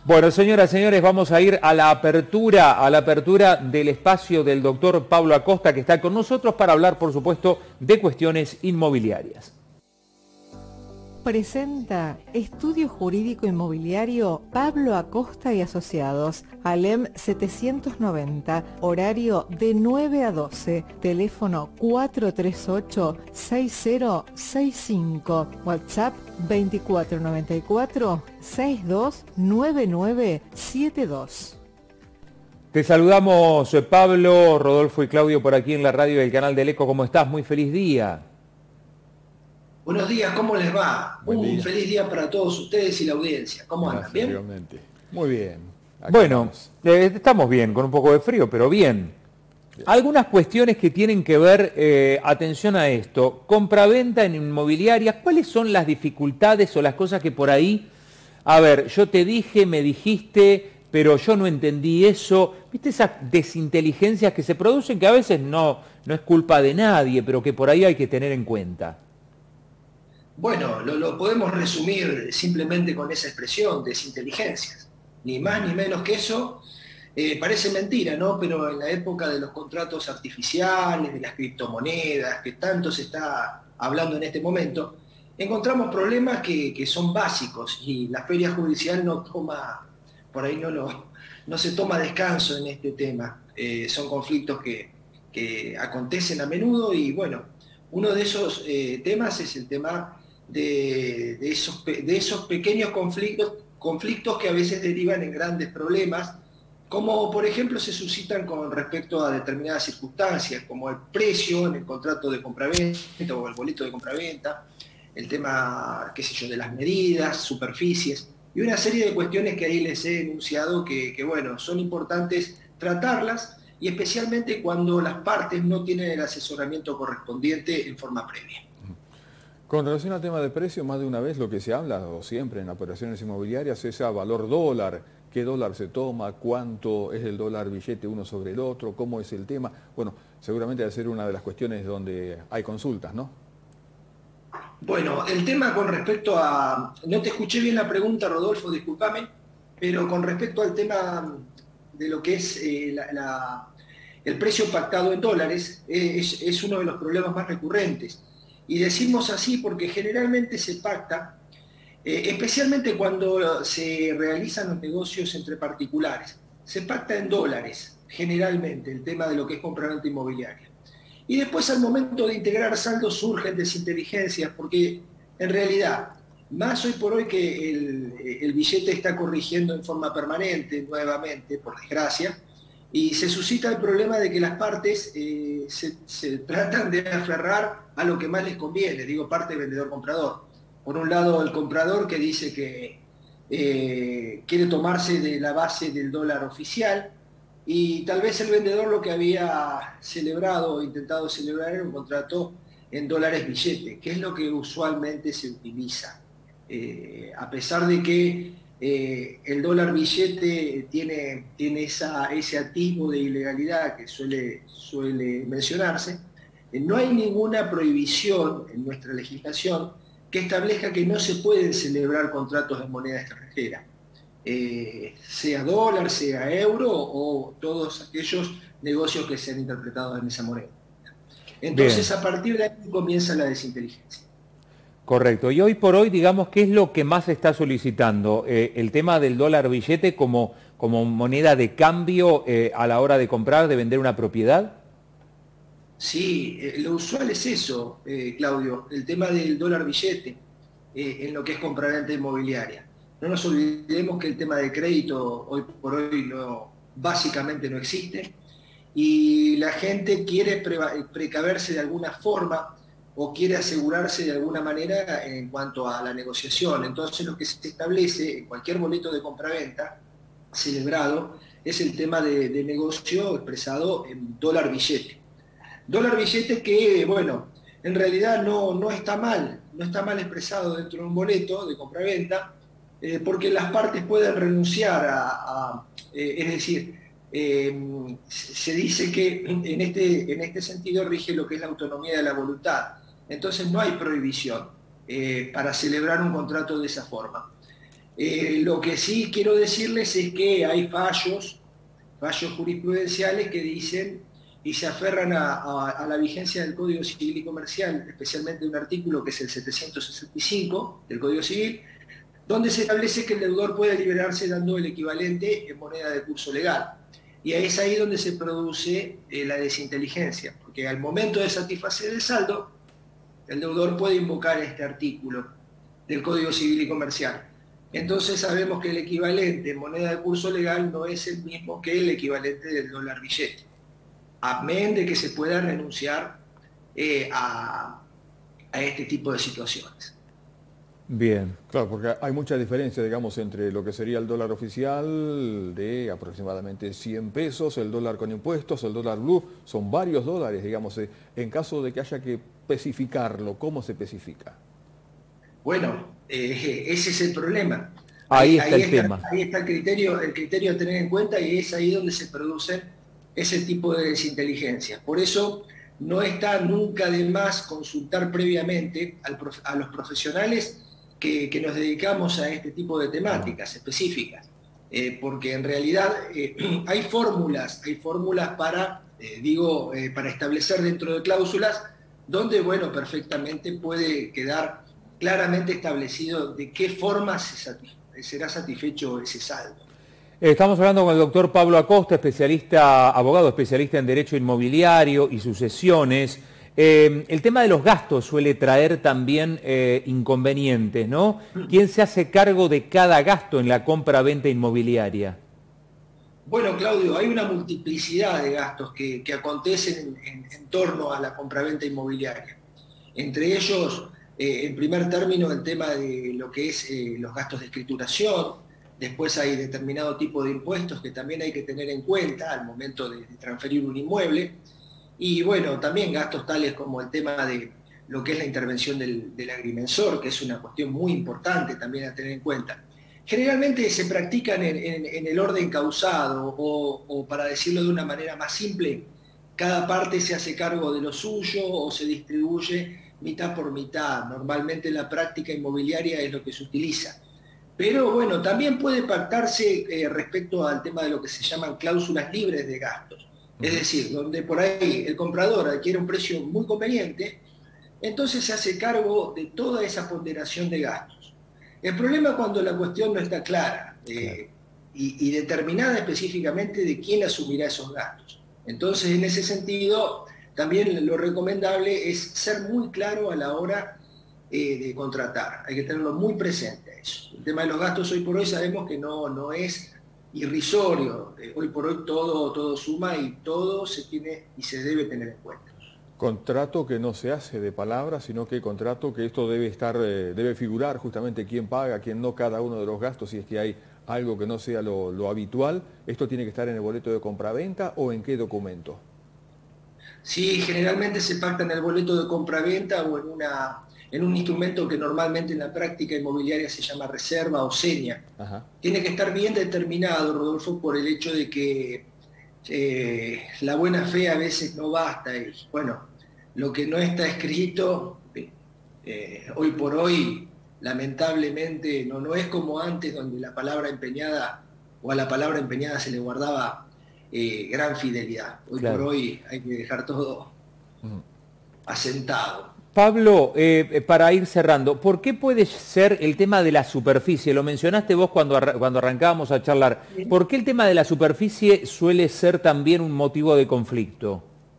Bueno, señoras, señores, vamos a ir a la apertura del espacio del doctor Pablo Acosta, que está con nosotros para hablar, por supuesto, de cuestiones inmobiliarias. Presenta Estudio Jurídico Inmobiliario Pablo Acosta y Asociados, ALEM 790, horario de 9 a 12, teléfono 438-6065, WhatsApp 2494-629972. Te saludamos, Pablo, Rodolfo y Claudio por aquí en la radio del canal del Eco. ¿Cómo estás? Muy feliz día. Buenos días, ¿cómo les va? Buen día. Feliz día para todos ustedes y la audiencia. ¿Cómo andan? ¿Bien? Igualmente. Muy bien. Bueno, estamos bien, con un poco de frío, pero bien. Algunas cuestiones que tienen que ver, atención a esto, compraventa en inmobiliarias, ¿cuáles son las dificultades o las cosas que por ahí, a ver, yo te dije, me dijiste, pero yo no entendí eso, viste esas desinteligencias que se producen que a veces no es culpa de nadie, pero que por ahí hay que tener en cuenta? Bueno, lo podemos resumir simplemente con esa expresión, desinteligencias. Ni más ni menos que eso. Parece mentira, ¿no? Pero en la época de los contratos artificiales, de las criptomonedas, que tanto se está hablando en este momento, encontramos problemas que son básicos y la feria judicial no toma, por ahí no se toma descanso en este tema. Son conflictos que acontecen a menudo y bueno, uno de esos temas es el tema de esos pequeños conflictos que a veces derivan en grandes problemas, como por ejemplo se suscitan con respecto a determinadas circunstancias, como el precio en el contrato de compraventa o el boleto de compraventa, el tema, qué sé yo, de las medidas, superficies, y una serie de cuestiones que ahí les he enunciado que bueno, son importantes tratarlas, y especialmente cuando las partes no tienen el asesoramiento correspondiente en forma previa. Con relación al tema de precio, más de una vez lo que se habla, o siempre en operaciones inmobiliarias, es a valor dólar. ¿Qué dólar se toma? ¿Cuánto es el dólar billete uno sobre el otro? ¿Cómo es el tema? Bueno, seguramente va a ser una de las cuestiones donde hay consultas, ¿no? Bueno, el tema con respecto a... No te escuché bien la pregunta, Rodolfo, discúlpame, pero con respecto al tema de lo que es el precio pactado en dólares, es uno de los problemas más recurrentes. Y decimos así porque generalmente se pacta, especialmente cuando se realizan los negocios entre particulares, se pacta en dólares, generalmente, el tema de lo que es compraventa inmobiliaria. Y después al momento de integrar saldos surgen desinteligencias, porque en realidad, más hoy por hoy que el billete está corrigiendo en forma permanente, nuevamente, por desgracia, y se suscita el problema de que las partes se tratan de aferrar a lo que más les conviene, digo parte vendedor-comprador. Por un lado el comprador que dice que quiere tomarse de la base del dólar oficial, y tal vez el vendedor lo que había celebrado o intentado celebrar era un contrato en dólares billete, que es lo que usualmente se utiliza. A pesar de que el dólar billete tiene ese atisbo de ilegalidad que suele mencionarse, no hay ninguna prohibición en nuestra legislación que establezca que no se pueden celebrar contratos en moneda extranjera, sea dólar, sea euro o todos aquellos negocios que se han interpretado en esa moneda. Entonces, a partir de ahí comienza la desinteligencia. Correcto. Y hoy por hoy, digamos, ¿qué es lo que más se está solicitando? ¿El tema del dólar billete como moneda de cambio a la hora de comprar, de vender una propiedad? Sí, lo usual es eso, Claudio, el tema del dólar billete en lo que es compraventa inmobiliaria. No nos olvidemos que el tema de crédito hoy por hoy básicamente no existe y la gente quiere precaverse de alguna forma o quiere asegurarse de alguna manera en cuanto a la negociación. Entonces lo que se establece en cualquier boleto de compraventa celebrado es el tema de negocio expresado en dólar billete. Dólar billete que, bueno, en realidad no está mal expresado dentro de un boleto de compraventa, porque las partes pueden renunciar es decir, se dice que en este sentido rige lo que es la autonomía de la voluntad. Entonces no hay prohibición para celebrar un contrato de esa forma. Lo que sí quiero decirles es que hay fallos jurisprudenciales que dicen y se aferran a la vigencia del Código Civil y Comercial, especialmente un artículo que es el 765 del Código Civil, donde se establece que el deudor puede liberarse dando el equivalente en moneda de curso legal. Y es ahí donde se produce la desinteligencia, porque al momento de satisfacer el saldo, el deudor puede invocar este artículo del Código Civil y Comercial. Entonces sabemos que el equivalente en moneda de curso legal no es el mismo que el equivalente del dólar billete, amén de que se pueda renunciar a este tipo de situaciones. Bien, claro, porque hay mucha diferencia, digamos, entre lo que sería el dólar oficial de aproximadamente 100 pesos, el dólar con impuestos, el dólar blue, son varios dólares, digamos, en caso de que haya que especificarlo, ¿cómo se especifica? Bueno, ese es el problema. Ahí está el tema. Ahí está el criterio a tener en cuenta y es ahí donde se producen ese tipo de desinteligencias. Por eso no está nunca de más consultar previamente a los profesionales que nos dedicamos a este tipo de temáticas específicas, porque en realidad hay fórmulas para establecer dentro de cláusulas donde, bueno, perfectamente puede quedar claramente establecido de qué forma será satisfecho ese saldo. Estamos hablando con el doctor Pablo Acosta, abogado especialista en Derecho Inmobiliario y Sucesiones. El tema de los gastos suele traer también inconvenientes, ¿no? ¿Quién se hace cargo de cada gasto en la compra-venta inmobiliaria? Bueno, Claudio, hay una multiplicidad de gastos que acontecen en torno a la compraventa inmobiliaria. Entre ellos, en primer término, el tema de lo que es los gastos de escrituración. Después hay determinado tipo de impuestos que también hay que tener en cuenta al momento de transferir un inmueble. Y bueno, también gastos tales como el tema de lo que es la intervención del agrimensor, que es una cuestión muy importante también a tener en cuenta. Generalmente se practican en el orden causado o para decirlo de una manera más simple, cada parte se hace cargo de lo suyo o se distribuye mitad por mitad. Normalmente la práctica inmobiliaria es lo que se utiliza. Pero bueno, también puede pactarse respecto al tema de lo que se llaman cláusulas libres de gastos. Es decir, donde por ahí el comprador adquiere un precio muy conveniente, entonces se hace cargo de toda esa ponderación de gastos. El problema es cuando la cuestión no está clara y determinada específicamente de quién asumirá esos gastos. Entonces, en ese sentido, también lo recomendable es ser muy claro a la hora de contratar. Hay que tenerlo muy presente eso. El tema de los gastos hoy por hoy sabemos que no es irrisorio. Hoy por hoy todo suma y todo se tiene y se debe tener en cuenta. Contrato que no se hace de palabras, sino que contrato que esto debe figurar justamente quién paga, quién no, cada uno de los gastos, si es que hay algo que no sea lo habitual. ¿Esto tiene que estar en el boleto de compraventa o en qué documento? Sí, generalmente se pacta en el boleto de compraventa o en un instrumento que normalmente en la práctica inmobiliaria se llama reserva o seña. Ajá. Tiene que estar bien determinado, Rodolfo, por el hecho de que la buena fe a veces no basta. Y, bueno, lo que no está escrito, hoy por hoy, lamentablemente, no es como antes, donde la palabra empeñada o a la palabra empeñada se le guardaba gran fidelidad. Hoy por hoy hay que dejar todo asentado. Pablo, para ir cerrando, ¿por qué puede ser el tema de la superficie? Lo mencionaste vos cuando arrancábamos a charlar. ¿Por qué el tema de la superficie suele ser también un motivo de conflicto?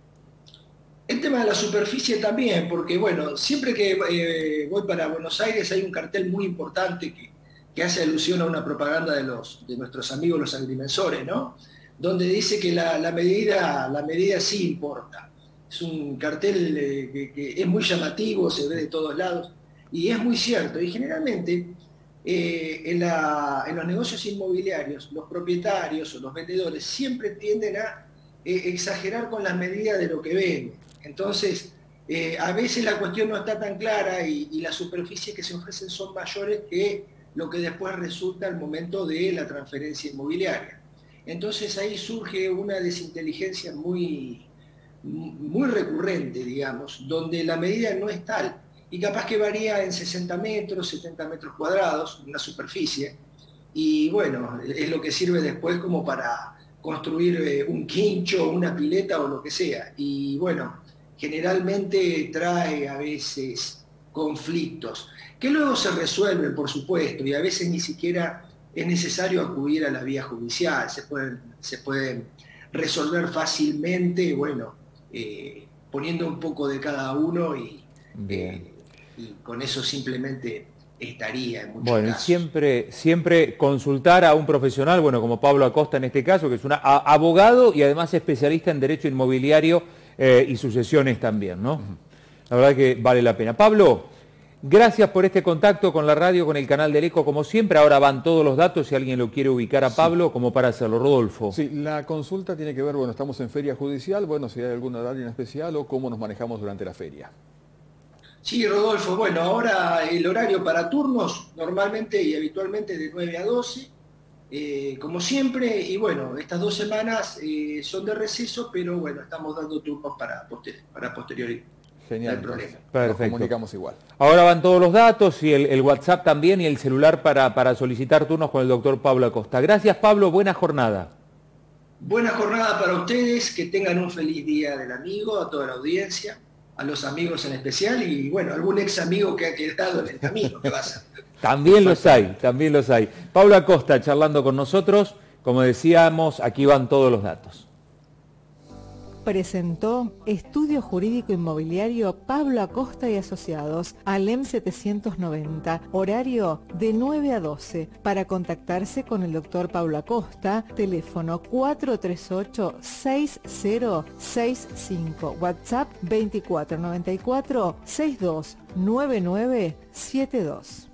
El tema de la superficie también, porque bueno, siempre que voy para Buenos Aires hay un cartel muy importante que hace alusión a una propaganda de nuestros amigos los agrimensores, ¿no? Donde dice que la medida sí importa. Es un cartel que es muy llamativo, se ve de todos lados, y es muy cierto. Y generalmente en los negocios inmobiliarios, los propietarios o los vendedores siempre tienden a exagerar con las medidas de lo que ven. Entonces, a veces la cuestión no está tan clara y las superficies que se ofrecen son mayores que lo que después resulta al momento de la transferencia inmobiliaria. Entonces ahí surge una desinteligencia muy recurrente, digamos, donde la medida no es tal y capaz que varía en 60 metros, 70 metros cuadrados, una superficie, y bueno, es lo que sirve después como para construir un quincho, una pileta o lo que sea. Y bueno, generalmente trae a veces conflictos, que luego se resuelven, por supuesto, y a veces ni siquiera es necesario acudir a la vía judicial, se pueden resolver fácilmente, bueno, poniendo un poco de cada uno y con eso simplemente estaría en muchos Bueno, casos. y siempre consultar a un profesional, bueno, como Pablo Acosta en este caso, que es un abogado y además especialista en derecho inmobiliario y sucesiones también, ¿no? La verdad que vale la pena. Pablo, gracias por este contacto con la radio, con el canal del Eco, como siempre. Ahora van todos los datos, si alguien lo quiere ubicar a Pablo, como para hacerlo. Rodolfo. Sí, la consulta tiene que ver, bueno, estamos en feria judicial, bueno, si hay algún horario en especial o cómo nos manejamos durante la feria. Sí, Rodolfo, bueno, ahora el horario para turnos normalmente y habitualmente de 9 a 12, como siempre, y bueno, estas 2 semanas son de receso, pero bueno, estamos dando turnos para posteriori. Genial, no hay problema. Perfecto. Nos comunicamos igual. Ahora van todos los datos y el WhatsApp también y el celular para solicitar turnos con el doctor Pablo Acosta. Gracias, Pablo, buena jornada. Buena jornada para ustedes, que tengan un feliz día del amigo, a toda la audiencia, a los amigos en especial y bueno, algún ex amigo que ha quedado en el camino, ¿qué pasa? También los hay, también los hay. Pablo Acosta charlando con nosotros, como decíamos, aquí van todos los datos. Presentó Estudio Jurídico Inmobiliario Pablo Acosta y Asociados, ALEM 790, horario de 9 a 12. Para contactarse con el doctor Pablo Acosta, teléfono 438-6065, WhatsApp 2494-629972.